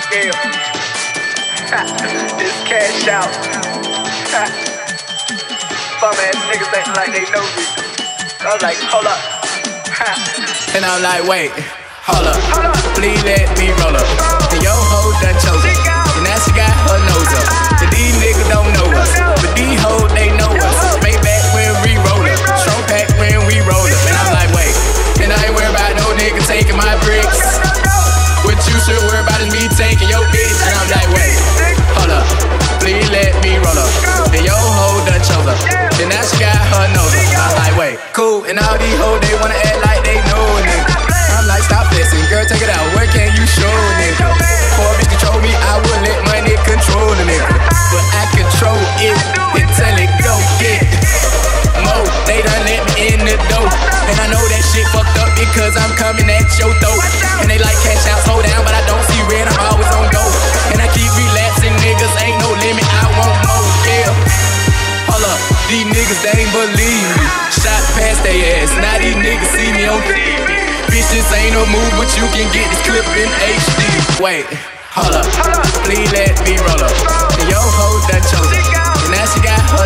Yeah. This cash out. Bum ass niggas acting like they know me. I was like, hold up. And I'm like, wait, hold up. Please let me roll up. And your hoe done chose her. And now she got her nose up. And these niggas don't know us, but these hoes, they know us. Make back when we roll up. Strong pack when we roll up. And I'm like, wait. And I ain't worried about no nigga taking my bricks. What you should worry about is me taking your bitch. And I'm like, wait, hold up. Please let me roll up. And your hoe done chose her. And now she got her nose up. I'm like, wait, cool. And all these hoes, they wanna act like they know a nigga. I'm like, stop flexing, girl, take it out. Where can you show a nigga? Before a bitch control me, I would let money control a nigga. But I control it until it go get more. They done let me in the door. And I know that shit fucked up because I'm coming at your throat. And they like cash out, slow down, but I don't see red, I'm always on go. And I keep relapsing, niggas, ain't no limit, I want more, yeah. Hold up, these niggas, they ain't believe me. Shot past they ass, now these niggas see me on TV. Bitch, this ain't no move, but you can get this clip in HD. Wait, hold up, please let me roll up. And your hoe done chose her. And now she got